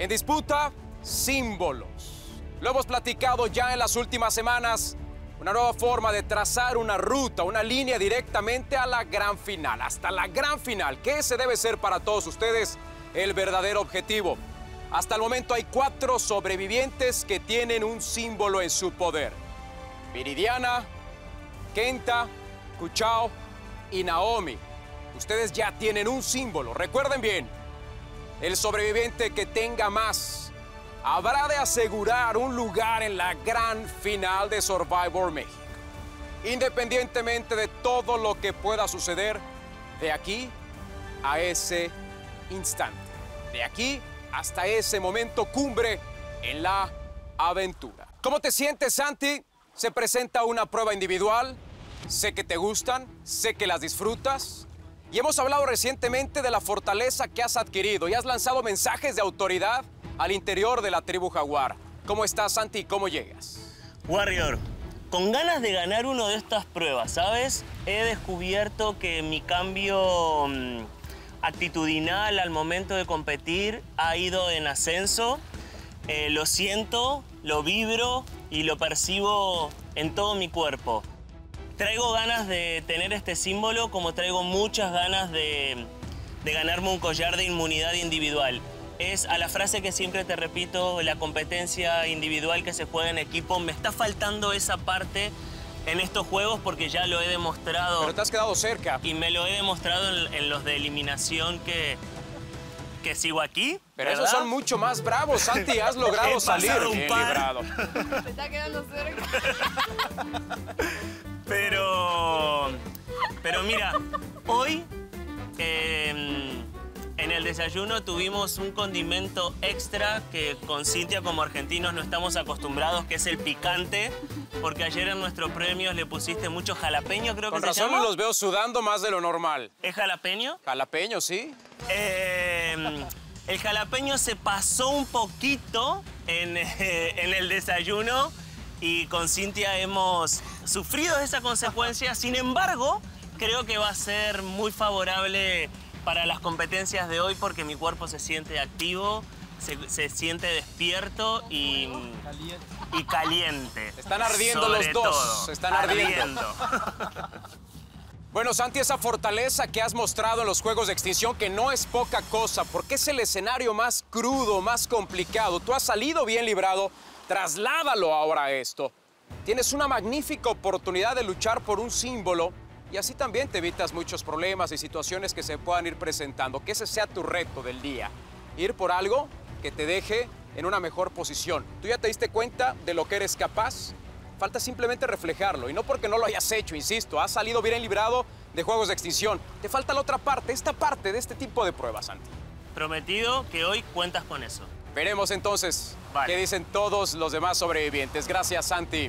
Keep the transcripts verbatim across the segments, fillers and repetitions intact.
En disputa, símbolos. Lo hemos platicado ya en las últimas semanas. Una nueva forma de trazar una ruta, una línea directamente a la gran final, hasta la gran final, que ese debe ser para todos ustedes el verdadero objetivo. Hasta el momento hay cuatro sobrevivientes que tienen un símbolo en su poder. Viridiana, Kenta, Kuchao y Naomi. Ustedes ya tienen un símbolo. Recuerden bien, el sobreviviente que tenga más habrá de asegurar un lugar en la gran final de Survivor México. Independientemente de todo lo que pueda suceder de aquí a ese instante. De aquí hasta ese momento cumbre en la aventura. ¿Cómo te sientes, Santi? Se presenta una prueba individual. Sé que te gustan, sé que las disfrutas. Y hemos hablado recientemente de la fortaleza que has adquirido y has lanzado mensajes de autoridad al interior de la tribu Jaguar. ¿Cómo estás, Santi? ¿Cómo llegas? Warrior, con ganas de ganar una de estas pruebas, ¿sabes? He descubierto que mi cambio mmm, actitudinal al momento de competir ha ido en ascenso. Eh, lo siento, lo vibro y lo percibo en todo mi cuerpo. Traigo ganas de tener este símbolo como traigo muchas ganas de, de ganarme un collar de inmunidad individual. Es a la frase que siempre te repito, la competencia individual que se juega en equipo. Me está faltando esa parte en estos juegos porque ya lo he demostrado. Pero te has quedado cerca. Y me lo he demostrado en, en los de eliminación que, que sigo aquí. Pero ¿verdad? esos son mucho más bravos, Santi. Has logrado salir un bien par. librado. Se está quedando cerca. Pero, pero mira, hoy eh, en el desayuno tuvimos un condimento extra que con Cintia como argentinos no estamos acostumbrados, que es el picante, porque ayer en nuestros premios le pusiste mucho jalapeño, creo que Con se razón llama. los veo sudando más de lo normal. ¿Es jalapeño? Jalapeño, sí. Eh, el jalapeño se pasó un poquito en, eh, en el desayuno y con Cintia hemos sufrido esa consecuencia. Sin embargo, creo que va a ser muy favorable para las competencias de hoy porque mi cuerpo se siente activo, se, se siente despierto y caliente. Y caliente. Están ardiendo Sobre los dos. todo, Están ardiendo. ardiendo. Bueno, Santi, esa fortaleza que has mostrado en los Juegos de Extinción, que no es poca cosa, porque es el escenario más crudo, más complicado. Tú has salido bien librado. Trasládalo ahora a esto. Tienes una magnífica oportunidad de luchar por un símbolo y así también te evitas muchos problemas y situaciones que se puedan ir presentando. Que ese sea tu reto del día. Ir por algo que te deje en una mejor posición. Tú ya te diste cuenta de lo que eres capaz. Falta simplemente reflejarlo. Y no porque no lo hayas hecho, insisto. Has salido bien librado de Juegos de Extinción. Te falta la otra parte, esta parte de este tipo de pruebas, Santi. Prometido que hoy cuentas con eso. Veremos entonces vale. qué dicen todos los demás sobrevivientes. Gracias, Santi.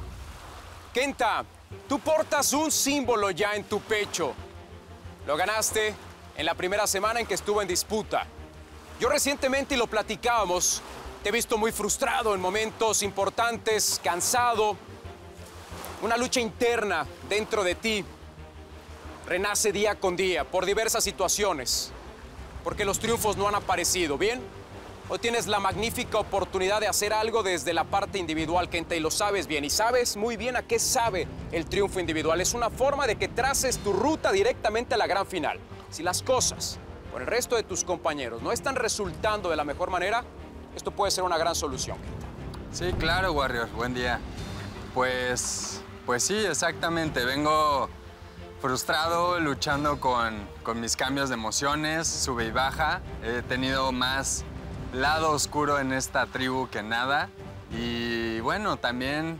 Kenta, tú portas un símbolo ya en tu pecho. Lo ganaste en la primera semana en que estuvo en disputa. Yo recientemente, y lo platicábamos, te he visto muy frustrado en momentos importantes, cansado. Una lucha interna dentro de ti renace día con día por diversas situaciones, porque los triunfos no han aparecido, ¿bien? Hoy tienes la magnífica oportunidad de hacer algo desde la parte individual, Kenta, y lo sabes bien. Y sabes muy bien a qué sabe el triunfo individual. Es una forma de que traces tu ruta directamente a la gran final. Si las cosas con el resto de tus compañeros no están resultando de la mejor manera, esto puede ser una gran solución, Kenta. Sí, claro, Warrior. Buen día. Pues, pues sí, exactamente. Vengo frustrado, luchando con, con mis cambios de emociones, sube y baja. He tenido más lado oscuro en esta tribu que nada. Y bueno, también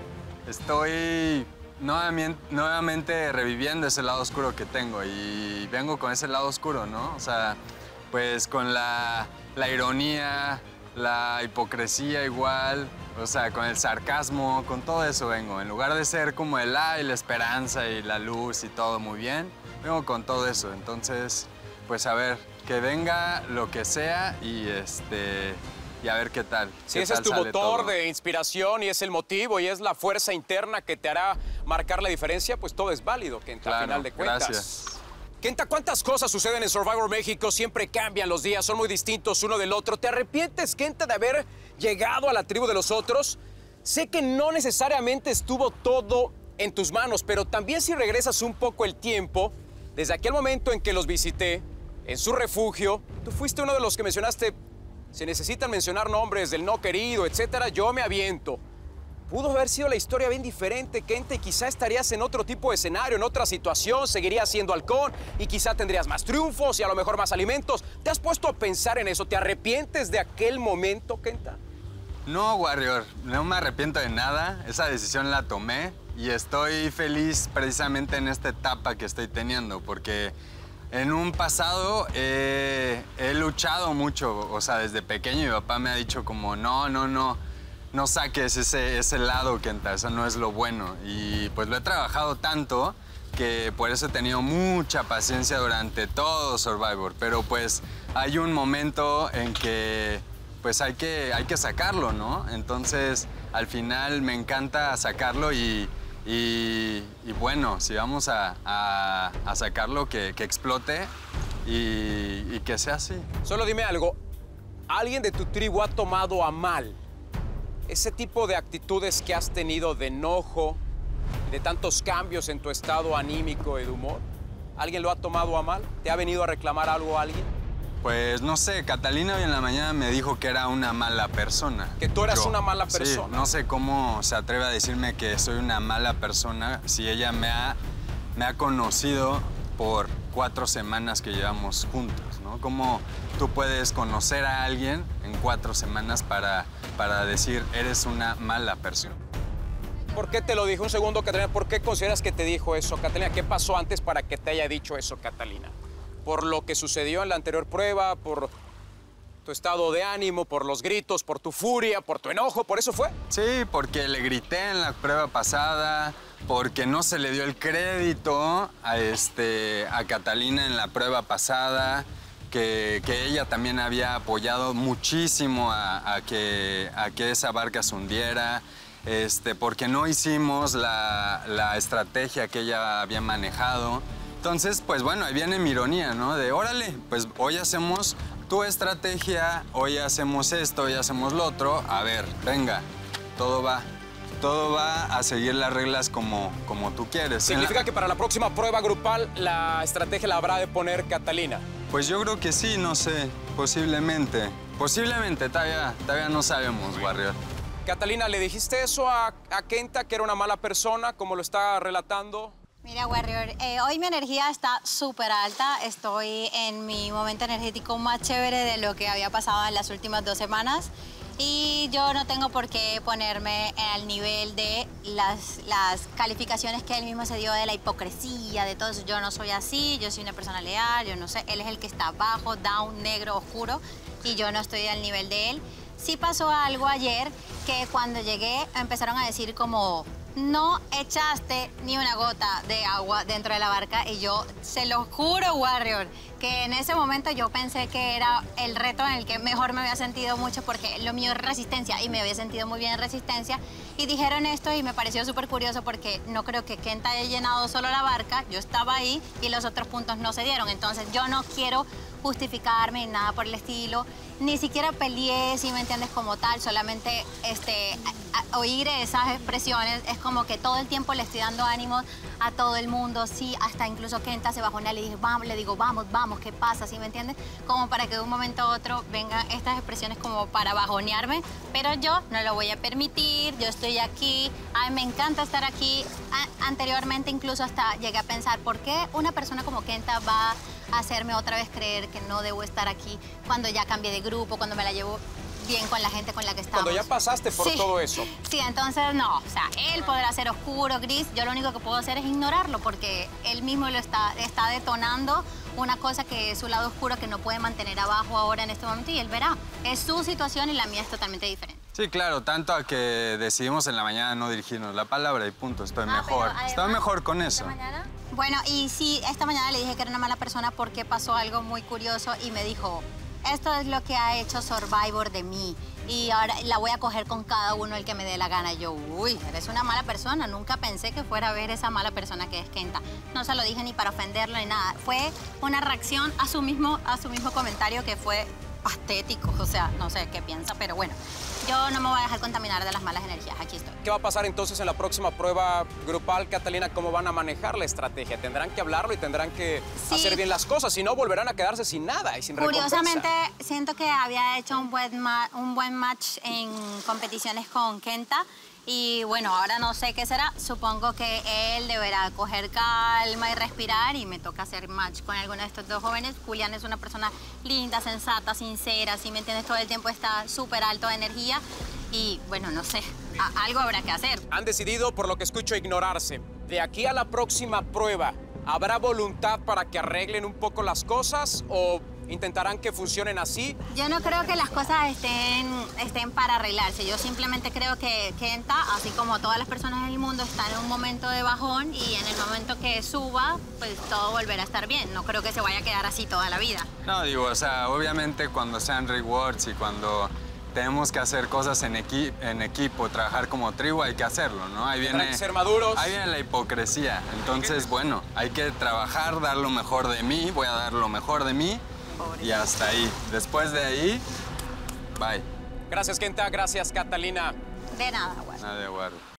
estoy nuevamente, nuevamente reviviendo ese lado oscuro que tengo. Y vengo con ese lado oscuro, ¿no? O sea, pues con la, la ironía, la hipocresía igual, o sea, con el sarcasmo, con todo eso vengo. En lugar de ser como el ah, y la esperanza y la luz y todo muy bien, vengo con todo eso. Entonces, pues a ver, que venga lo que sea y este y a ver qué tal. Si qué ese es tal tu sale motor todo. de inspiración y es el motivo y es la fuerza interna que te hará marcar la diferencia, pues todo es válido, que en Claro, final de cuentas. gracias. Kenta, ¿cuántas cosas suceden en Survivor México? Siempre cambian los días, son muy distintos uno del otro. ¿Te arrepientes, Kenta, de haber llegado a la tribu de los otros? Sé que no necesariamente estuvo todo en tus manos, pero también si regresas un poco el tiempo, desde aquel momento en que los visité, en su refugio, tú fuiste uno de los que mencionaste, si necesitan mencionar nombres del no querido, etcétera, yo me aviento. Pudo haber sido la historia bien diferente, Kenta, y quizá estarías en otro tipo de escenario, en otra situación, seguirías siendo halcón y quizá tendrías más triunfos y a lo mejor más alimentos. ¿Te has puesto a pensar en eso? ¿Te arrepientes de aquel momento, Kenta? No, Warrior, no me arrepiento de nada. Esa decisión la tomé y estoy feliz precisamente en esta etapa que estoy teniendo, porque en un pasado eh, he luchado mucho. O sea, desde pequeño mi papá me ha dicho como, no, no, no. No saques ese, ese lado, Kenta, eso no es lo bueno. Y pues lo he trabajado tanto que por eso he tenido mucha paciencia durante todo Survivor. Pero pues hay un momento en que pues hay que, hay que sacarlo, ¿no? Entonces al final me encanta sacarlo y, y, y bueno, si vamos a, a, a sacarlo, que, que explote y, y que sea así. Solo dime algo, ¿alguien de tu tribu ha tomado a mal ese tipo de actitudes que has tenido de enojo, de tantos cambios en tu estado anímico y de humor? ¿Alguien lo ha tomado a mal? ¿Te ha venido a reclamar algo a alguien? Pues no sé, Catalina hoy en la mañana me dijo que era una mala persona. ¿Que tú eras Yo, una mala sí, persona? No sé cómo se atreve a decirme que soy una mala persona si ella me ha, me ha conocido por cuatro semanas que llevamos juntos, ¿no? ¿Cómo tú puedes conocer a alguien en cuatro semanas para, para decir eres una mala persona? ¿Por qué te lo dijo? Un segundo, Catalina. ¿Por qué consideras que te dijo eso, Catalina? ¿Qué pasó antes para que te haya dicho eso, Catalina? ¿Por lo que sucedió en la anterior prueba? ¿Por tu estado de ánimo? ¿Por los gritos? ¿Por tu furia? ¿Por tu enojo? ¿Por eso fue? Sí, porque le grité en la prueba pasada, porque no se le dio el crédito a, este, a Catalina en la prueba pasada, que, que ella también había apoyado muchísimo a, a, que, a que esa barca se hundiera, este, porque no hicimos la, la estrategia que ella había manejado. Entonces, pues bueno, ahí viene mi ironía, ¿no? De, órale, pues hoy hacemos tu estrategia, hoy hacemos esto, hoy hacemos lo otro. A ver, venga, todo va. Todo va a seguir las reglas como, como tú quieres. ¿Significa la... que para la próxima prueba grupal la estrategia la habrá de poner Catalina? Pues yo creo que sí, no sé, posiblemente. Posiblemente, todavía, todavía no sabemos, Warrior. Catalina, ¿le dijiste eso a, a Kenta, que era una mala persona, como lo está relatando? Mira, Warrior, eh, hoy mi energía está súper alta. Estoy en mi momento energético más chévere de lo que había pasado en las últimas dos semanas. Y yo no tengo por qué ponerme al nivel de las, las calificaciones que él mismo se dio de la hipocresía, de todo eso. Yo no soy así, yo soy una persona leal, yo no sé. Él es el que está abajo, down, negro, oscuro, y yo no estoy al nivel de él. Sí pasó algo ayer que cuando llegué empezaron a decir como... No echaste ni una gota de agua dentro de la barca y yo se lo juro, Warrior, que en ese momento yo pensé que era el reto en el que mejor me había sentido mucho porque lo mío es resistencia y me había sentido muy bien en resistencia. Y dijeron esto y me pareció súper curioso porque no creo que Kenta haya llenado solo la barca, yo estaba ahí y los otros puntos no se dieron. Entonces yo no quiero justificarme ni nada por el estilo, ni siquiera peleé, si me entiendes, como tal, solamente este, a, a, oír esas expresiones es como que todo el tiempo le estoy dando ánimos a todo el mundo, sí, hasta incluso Kenta se bajó en la, le dije, vamos, le digo, vamos, vamos, ¿qué pasa? ¿Sí me entiendes? Como para que de un momento a otro vengan estas expresiones como para bajonearme, pero yo no lo voy a permitir, yo estoy aquí, a mí me encanta estar aquí, a, anteriormente incluso hasta llegué a pensar, ¿por qué una persona como Kenta va a hacerme otra vez creer que no debo estar aquí cuando ya cambié de grupo, cuando me la llevo bien con la gente con la que estamos? Cuando ya pasaste por sí, todo eso. Sí, entonces no, o sea, él podrá ser oscuro, gris, yo lo único que puedo hacer es ignorarlo porque él mismo lo está, está detonando una cosa que es su lado oscuro que no puede mantener abajo ahora en este momento y él verá. Es su situación y la mía es totalmente diferente. Sí, claro, tanto a que decidimos en la mañana no dirigirnos la palabra y punto, estoy Ah, mejor. pero Estoy además, mejor con eso. ¿esta mañana? Bueno, y sí, esta mañana le dije que era una mala persona porque pasó algo muy curioso y me dijo, esto es lo que ha hecho Survivor de mí. Y ahora la voy a coger con cada uno el que me dé la gana. Y yo, uy, eres una mala persona. Nunca pensé que fuera a ver esa mala persona que es Kenta. No se lo dije ni para ofenderlo ni nada. Fue una reacción a su mismo, a su mismo comentario que fue patético. O sea, no sé qué piensa, pero bueno. Yo no me voy a dejar contaminar de las malas energías. Aquí estoy. ¿Qué va a pasar entonces en la próxima prueba grupal, Catalina? ¿Cómo van a manejar la estrategia? Tendrán que hablarlo y tendrán que Sí. hacer bien las cosas. Si no, volverán a quedarse sin nada y sin Curiosamente, recompensa. siento que había hecho un buen, ma- un buen match en competiciones con Kenta. Y bueno, ahora no sé qué será. Supongo que él deberá coger calma y respirar y me toca hacer match con alguno de estos dos jóvenes. Julián es una persona linda, sensata, sincera, si me entiendes, todo el tiempo está súper alto de energía. Y bueno, no sé, a- algo habrá que hacer. Han decidido, por lo que escucho, ignorarse. De aquí a la próxima prueba, ¿habrá voluntad para que arreglen un poco las cosas o intentarán que funcionen así? Yo no creo que las cosas estén, estén para arreglarse. Yo simplemente creo que Kenta, así como todas las personas del mundo, está en un momento de bajón y en el momento que suba, pues todo volverá a estar bien. No creo que se vaya a quedar así toda la vida. No, digo, o sea, obviamente cuando sean rewards y cuando tenemos que hacer cosas en, equi en equipo, trabajar como tribu, hay que hacerlo, ¿no? Ahí Tendrán viene, que ser maduros. ahí viene la hipocresía. Entonces, bueno, hay que trabajar, dar lo mejor de mí, voy a dar lo mejor de mí y hasta ahí. Después de ahí, bye. Gracias, Kenta. Gracias, Catalina. De nada, güey. Nada de acuerdo.